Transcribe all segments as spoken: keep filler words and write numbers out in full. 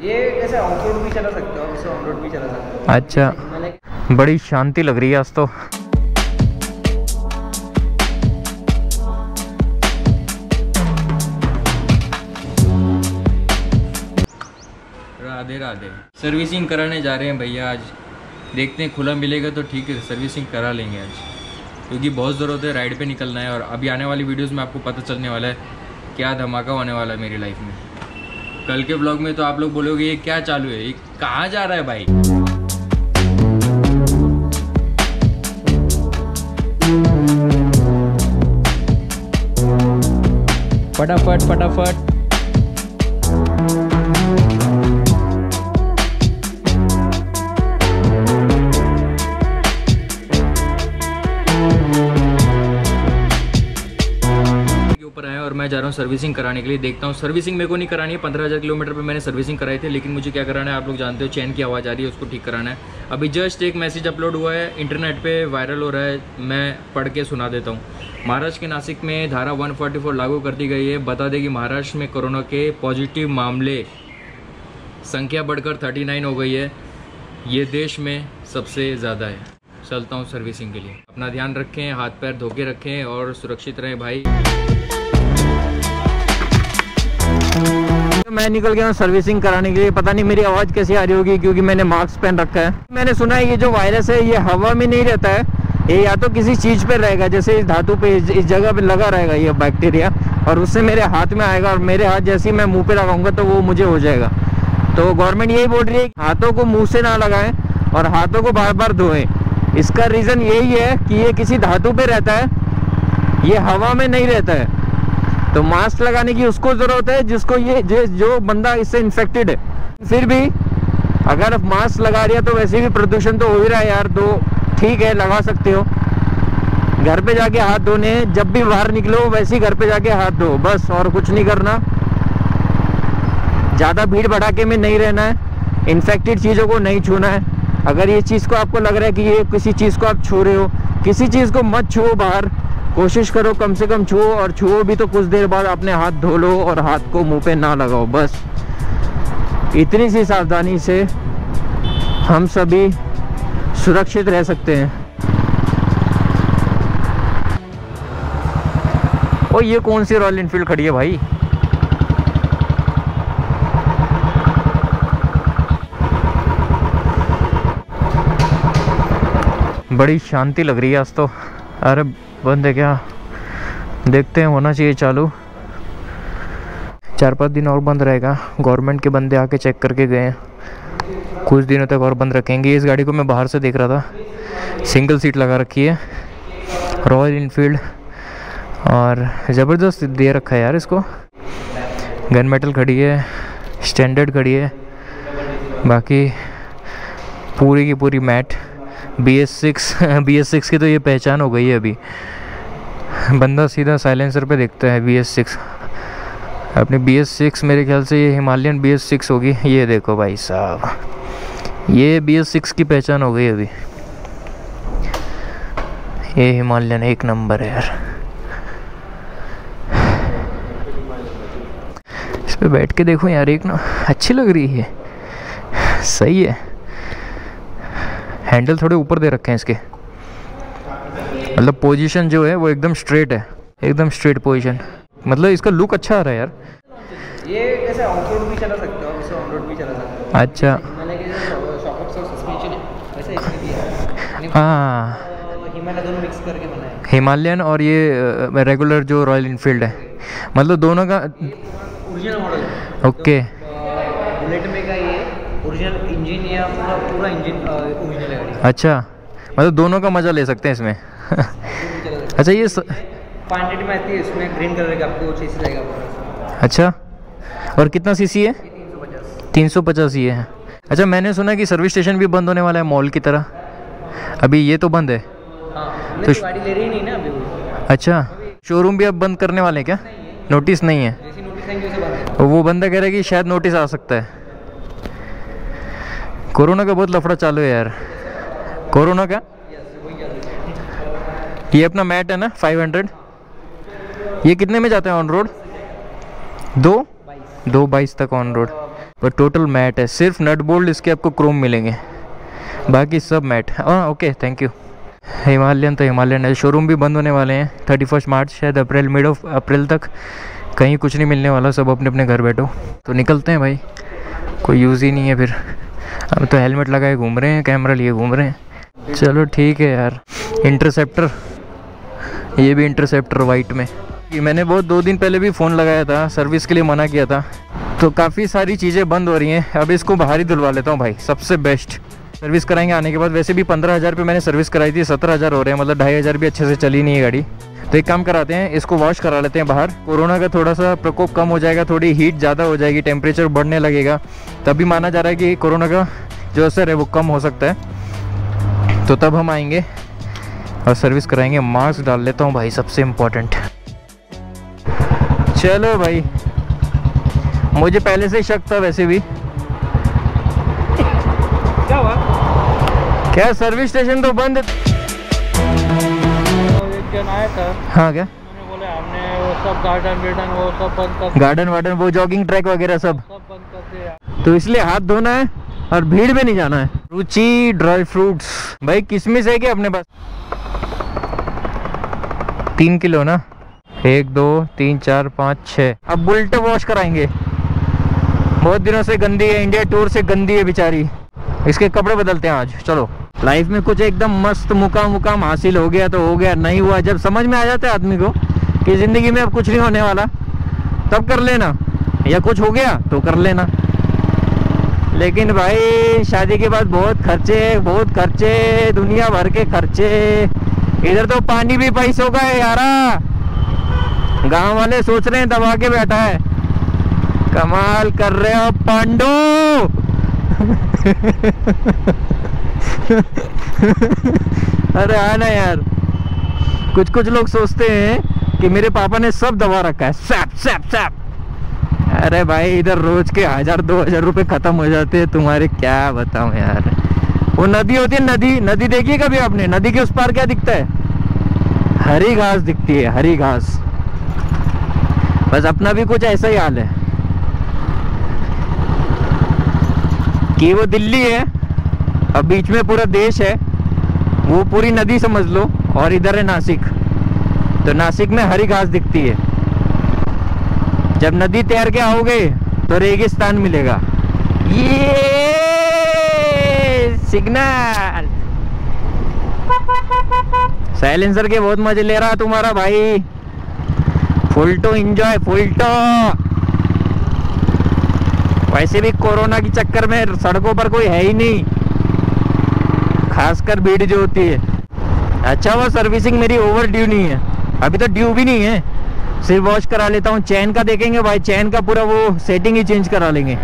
ये कैसे of road भी चला सकते हो, इसे ऑन रोड भी चला सकते हो। अच्छा, बड़ी शांति लग रही है आज तो। राधे राधे। सर्विसिंग कराने जा रहे हैं भैया आज। देखते हैं खुला मिलेगा तो ठीक है, सर्विसिंग करा लेंगे आज, क्योंकि बहुत ज़रूरत है, राइड पे निकलना है। और अभी आने वाली वीडियोस में आपको पता चलने वाला है क्या धमाका होने वाला है मेरी लाइफ में। कल के ब्लॉग में तो आप लोग बोलोगे ये क्या चालू है, ये कहाँ जा रहा है भाई। फटाफट फटाफट और मैं जा रहा हूँ सर्विसिंग कराने के लिए। देखता हूँ, सर्विसिंग मेरे को नहीं करानी है। पंद्रह हज़ार किलोमीटर पे मैंने सर्विसिंग कराई थी, लेकिन मुझे क्या कराना है आप लोग जानते हो, चैन की आवाज़ आ रही है, उसको ठीक कराना है। अभी जस्ट एक मैसेज अपलोड हुआ है, इंटरनेट पे वायरल हो रहा है, मैं पढ़ के सुना देता हूँ। महाराष्ट्र के नासिक में धारा एक सौ चौवालीस लागू कर दी गई है। बता दें कि महाराष्ट्र में कोरोना के पॉजिटिव मामले संख्या बढ़कर थर्टी नाइन हो गई है। ये देश में सबसे ज़्यादा है। चलता हूँ सर्विसिंग के लिए। अपना ध्यान रखें, हाथ पैर धो के रखें और सुरक्षित रहें भाई। मैं निकल गया हूँ सर्विसिंग कराने के लिए। पता नहीं मेरी आवाज़ कैसी आ रही होगी, क्योंकि मैंने मास्क पहन रखा है। मैंने सुना है ये जो वायरस है ये हवा में नहीं रहता है, ये या तो किसी चीज़ पे रहेगा, जैसे इस धातु पे, इस जगह पे लगा रहेगा ये बैक्टीरिया, और उससे मेरे हाथ में आएगा, और मेरे हाथ जैसे ही मैं मुंह पे लगाऊंगा तो वो मुझे हो जाएगा। तो गवर्नमेंट यही बोल रही है हाथों को मुँह से ना लगाएं और हाथों को बार बार धोएं। इसका रीज़न यही है कि ये किसी धातु पे रहता है, ये हवा में नहीं रहता है। तो मास्क लगाने की उसको ज़रूरत है जिसको ये जो बंदा इससे इन्फेक्टेड है। फिर भी अगर मास्क लगा रही है तो वैसे भी प्रदूषण तो हो ही रहा है यार, तो ठीक है लगा सकते हो। घर पे जाके हाथ धोने, जब भी बाहर निकलो वैसे ही घर पे जाके हाथ धो, बस, और कुछ नहीं करना। ज़्यादा भीड़ भड़ाके में नहीं रहना है, इन्फेक्टेड चीज़ों को नहीं छूना है। अगर ये चीज़ को आपको लग रहा है कि ये किसी चीज़ को आप छू रहे हो, किसी चीज़ को मत छुओ बाहर, कोशिश करो कम से कम छुओ, और छुओ भी तो कुछ देर बाद अपने हाथ धो लो और हाथ को मुंह पे ना लगाओ। बस इतनी सी सावधानी से हम सभी सुरक्षित रह सकते हैं। और ये कौन सी रॉयल एनफील्ड खड़ी है भाई? बड़ी शांति लग रही है आज तो। अरे बंद है क्या? देखते हैं, होना चाहिए चालू। चार पाँच दिन और बंद रहेगा। गवर्नमेंट के बंदे आके चेक करके गए हैं, कुछ दिनों तक और बंद रखेंगे। इस गाड़ी को मैं बाहर से देख रहा था, सिंगल सीट लगा रखी है, रॉयल इनफील्ड, और ज़बरदस्त दे रखा है यार इसको। गन मेटल खड़ी है, स्टैंडर्ड खड़ी है, बाकी पूरी की पूरी matte. B S six B S six की तो ये पहचान हो गई है अभी। बंदा सीधा साइलेंसर पे देखता है बी एस सिक्स। अपने बी एस सिक्स मेरे ख्याल से ये हिमालयन बी एस सिक्स होगी। ये देखो भाई साहब, ये बी एस सिक्स की पहचान हो गई अभी। ये हिमालयन एक नंबर है यार। इस पे बैठ के देखो यार, एक ना अच्छी लग रही है, सही है। हैंडल थोड़े ऊपर दे रखे हैं इसके, मतलब पोजीशन जो है वो एकदम स्ट्रेट है, एकदम स्ट्रेट पोजीशन। मतलब इसका लुक अच्छा आ रहा है यार। ये कैसे ऑफ रोड भी चला सकते हो, इसे ऑन रोड भी चला सकते हो। अच्छा, हाँ, हिमालय दोनों मिक्स करके बनाया है। हिमालयन और ये रेगुलर जो रॉयल इनफील्ड है, मतलब दोनों का ओरिजिनल मॉडल है। ओके। बुलेट में का ये ओरिजिनल इंजन या पूरा पूरा इंजन ओरिजिनल है। अच्छा, मतलब दोनों का मज़ा ले सकते हैं इसमें। अच्छा, ये स... पाँच हंड्रेड में आती है, इसमें ग्रीन कलर का आपको चीज़ आएगा। अच्छा, और कितना सीसी है? तीन सौ पचास ही है। अच्छा, मैंने सुना कि सर्विस स्टेशन भी बंद होने वाला है मॉल की तरह। अभी ये तो बंद है। हाँ, तो गाड़ी ले रही नहीं ना अभी वो। अच्छा, शोरूम भी अब बंद करने वाले हैं क्या? नोटिस नहीं है। जैसी नोटिस आएंगे उसे बंद है। वो बंदा कह रहा है कि शायद नोटिस आ सकता है। कोरोना का बहुत लफड़ा चालू है यार। कोरोना का ये अपना मैट है ना फाइव हंड्रेड, ये कितने में जाते हैं ऑन रोड? दो दो बाईस तक ऑन रोड। पर टोटल मैट है, सिर्फ नट बोल्ट इसके आपको क्रोम मिलेंगे, बाकी सब मैट। हाँ ओके थैंक यू। हिमालयन तो हिमालयन है, शोरूम भी बंद होने वाले हैं थर्टी फर्स्ट मार्च शायद, अप्रैल मिड ऑफ अप्रैल तक कहीं कुछ नहीं मिलने वाला, सब अपने अपने घर बैठो। तो निकलते हैं भाई, कोई यूज़ ही नहीं है फिर। अब तो हेलमेट लगाए घूम रहे हैं, कैमरा लिए घूम रहे हैं। चलो ठीक है यार। इंटरसेप्टर, ये भी इंटरसेप्टर वाइट में। मैंने बहुत दो दिन पहले भी फ़ोन लगाया था, सर्विस के लिए मना किया था, तो काफ़ी सारी चीज़ें बंद हो रही हैं। अब इसको बाहर ही धुलवा लेता हूँ भाई, सबसे बेस्ट। सर्विस कराएंगे आने के बाद। वैसे भी पंद्रह हज़ार पे मैंने सर्विस कराई थी, सत्रह हज़ार हो रहे हैं, मतलब ढाई हज़ार भी अच्छे से चली नहीं है गाड़ी। तो एक काम कराते हैं, इसको वॉश करा लेते हैं बाहर। कोरोना का थोड़ा सा प्रकोप कम हो जाएगा, थोड़ी हीट ज़्यादा हो जाएगी, टेम्परेचर बढ़ने लगेगा, तभी माना जा रहा है कि कोरोना का जो असर है वो कम हो सकता है। तो तब हम आएंगे और सर्विस कराएंगे। मास्क डाल लेता हूँ भाई, सबसे इम्पोर्टेंट। चलो भाई, मुझे पहले से ही शक था वैसे भी। क्या हुआ? क्या सर्विस स्टेशन तो बंद? एक जन आया था, हाँ क्या? मैंने बोले हमने वो सब गार्डन वार्डन वो सब बंद कर गार्डन वार्डन वो जॉगिंग ट्रैक वगैरह सब सब बंद कर दिया, तो इसलिए हाथ धोना है और भीड़ में नहीं जाना है। रुचि ड्राई फ्रूट्स भाई, किशमिश है क्या अपने पास? तीन किलो ना, एक दो तीन चार पाँच छः। अब बुलेट वॉश कराएंगे, बहुत दिनों से गंदी है, इंडिया टूर से गंदी है बेचारी। इसके कपड़े बदलते हैं आज। चलो, लाइफ में कुछ एकदम मस्त मुकाम मुकाम हासिल हो गया तो हो गया, नहीं हुआ जब समझ में आ जाता है आदमी को कि ज़िंदगी में अब कुछ नहीं होने वाला, तब कर लेना, या कुछ हो गया तो कर लेना। लेकिन भाई शादी के बाद बहुत खर्चे, बहुत खर्चे, दुनिया भर के खर्चे। इधर तो पानी भी पैसों का है यारा। गांव वाले सोच रहे हैं दबा के बैठा है, कमाल कर रहे हो पांडू। अरे आना यार, कुछ कुछ लोग सोचते हैं कि मेरे पापा ने सब दबा रखा है, सैप सैप सैप। अरे भाई इधर रोज के हजार दो हजार रुपये खत्म हो जाते हैं तुम्हारे, क्या बताऊं यार। वो नदी होती है, नदी नदी देखी कभी आपने? नदी के उस पार क्या दिखता है? हरी घास दिखती है, हरी घास। बस अपना भी कुछ ऐसा ही हाल है कि वो दिल्ली है अब बीच में पूरा देश है, वो पूरी नदी समझ लो, और इधर है नासिक। तो नासिक में हरी घास दिखती है, जब नदी तैर के आओगे तो रेगिस्तान मिलेगा। ये सिग्नल साइलेंसर के बहुत मजे ले रहा तुम्हारा भाई, full to enjoy, full to. वैसे भी कोरोना के चक्कर में सड़कों पर कोई है ही नहीं, खासकर भीड़ जो होती है। अच्छा वो सर्विसिंग मेरी ओवर ड्यू नहीं है, अभी तो ड्यू भी नहीं है, सिर्फ वॉश करा लेता हूँ। चैन का देखेंगे भाई, चैन का पूरा वो सेटिंग ही चेंज करा लेंगे,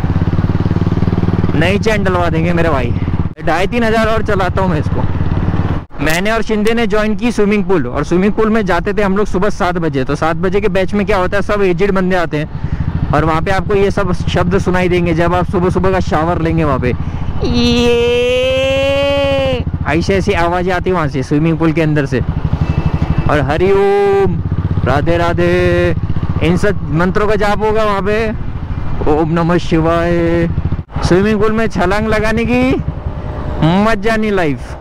नई चैन डलवा देंगे मेरे भाई। ढाई तीन हजार और चलाता हूँ मैं इसको। मैंने और शिंदे ने ज्वाइन की स्विमिंग पूल, और स्विमिंग पूल में जाते थे हम लोग सुबह सात बजे। तो सात बजे के बैच में क्या होता है, सब एजेड बंदे आते हैं, और वहाँ पे आपको ये सब शब्द सुनाई देंगे जब आप सुबह सुबह का शावर लेंगे। वहाँ पे ये ऐसी ऐसी आवाज़ें आती है वहाँ से, स्विमिंग पूल के अंदर से। और हरिओम, राधे राधे, इन सब मंत्रों का जाप होगा वहाँ पे। ओम नमः शिवाय। स्विमिंग पूल में छलांग लगाने की मजा नहीं लाइफ।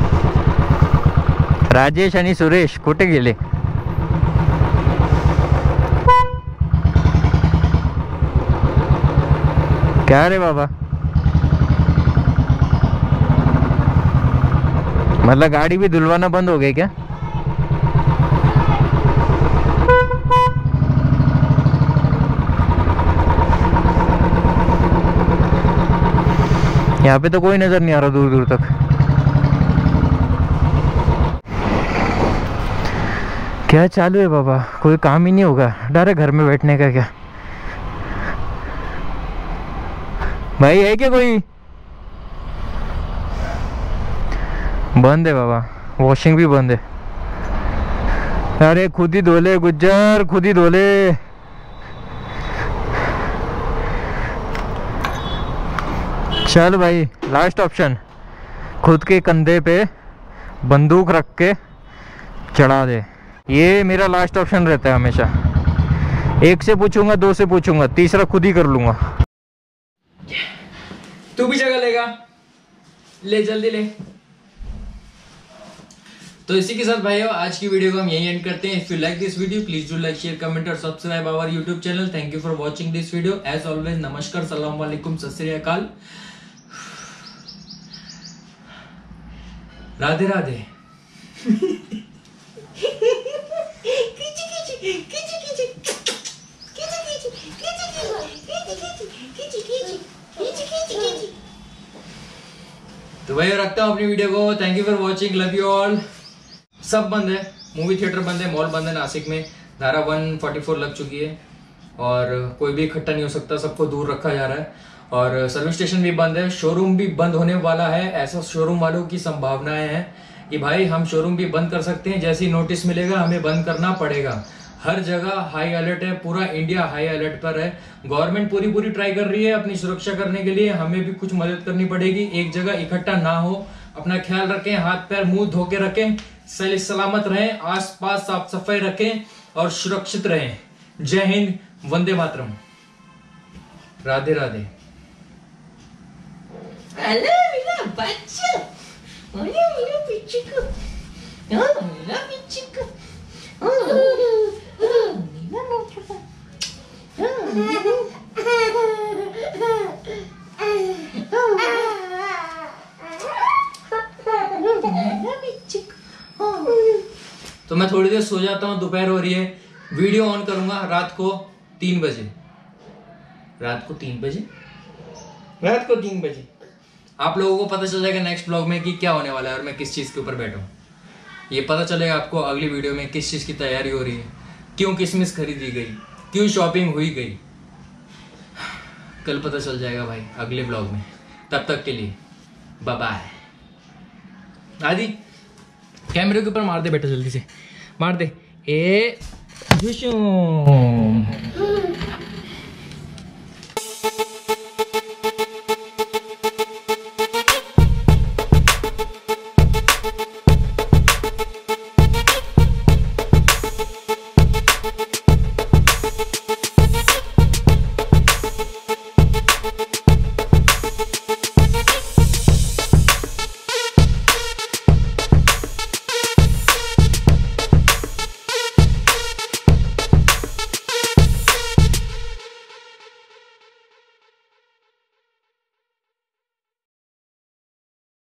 राजेश आणि सुरेश कुठे गेले? क्या रे बाबा, मतलब गाड़ी भी धुलवाना बंद हो गई क्या? यहाँ पे तो कोई नजर नहीं आ रहा दूर दूर तक। क्या चालू है बाबा, कोई काम ही नहीं होगा, डर है घर में बैठने का क्या? भाई है क्या कोई? बंद है बाबा, वॉशिंग भी बंद है। अरे खुद ही धोले गुज्जर, खुद ही धोले। चल भाई, लास्ट ऑप्शन, खुद के कंधे पे बंदूक रख के चढ़ा दे। ये मेरा लास्ट ऑप्शन रहता है हमेशा। एक से पूछूंगा, दो से पूछूंगा, तीसरा खुद ही कर लूंगा। तू भी जगह लेगा, ले जल्दी ले। तो इसी के साथ भाइयों आज की वीडियो को हम यही एंड करते हैं। If you like this video please do like share comment और subscribe our YouTube channel. Thank you for watching this video. As always नमस्कार, सलाम वालेकुम, सत श्री अकाल, राधे राधे। तो भाई रखता हूँ अपनी वीडियो को। Thank you for watching, love you all. सब बंद है, मूवी थिएटर बंद है, मॉल बंद है नासिक में, धारा वन फोर्टी फोर लग चुकी है और कोई भी इकट्ठा नहीं हो सकता, सबको दूर रखा जा रहा है। और सर्विस स्टेशन भी बंद है, शोरूम भी बंद होने वाला है। ऐसा शोरूम वालों की संभावनाएं हैं कि भाई हम शोरूम भी बंद कर सकते हैं, जैसी नोटिस मिलेगा हमें बंद करना पड़ेगा। हर जगह हाई अलर्ट है, पूरा इंडिया हाई अलर्ट पर है। गवर्नमेंट पूरी पूरी ट्राई कर रही है अपनी सुरक्षा करने के लिए, हमें भी कुछ मदद करनी पड़ेगी। एक जगह इकट्ठा ना हो, अपना ख्याल रखें, हाथ पैर मुंह धो के रखें, सही सलामत रहें, आसपास साफ सफाई रखें और सुरक्षित रहें। जय हिंद, वंदे मातरम, राधे राधे। हेलो मेरा बच्चा, अरे मेरा पिच्चू को, हाँ मेरा पिच्चू को, हाँ मेरा नोटबुक, हाँ मेरा पिच्चू को। तो मैं थोड़ी देर सो जाता हूँ, दोपहर हो रही है। वीडियो ऑन करूंगा रात को तीन बजे, रात को तीन बजे, रात को तीन बजे आप लोगों को पता चल जाएगा नेक्स्ट ब्लॉग में कि क्या होने वाला है और मैं किस चीज़ के ऊपर बैठा हूँ। ये पता चलेगा आपको अगली वीडियो में किस चीज़ की तैयारी हो रही है, क्यों किसमिस खरीदी गई, क्यों शॉपिंग हुई गई, कल पता चल जाएगा भाई अगले ब्लॉग में। तब तक के लिए बाय बाय। आदि कैमरे के ऊपर मार दे बेटा, जल्दी से मार दे। ए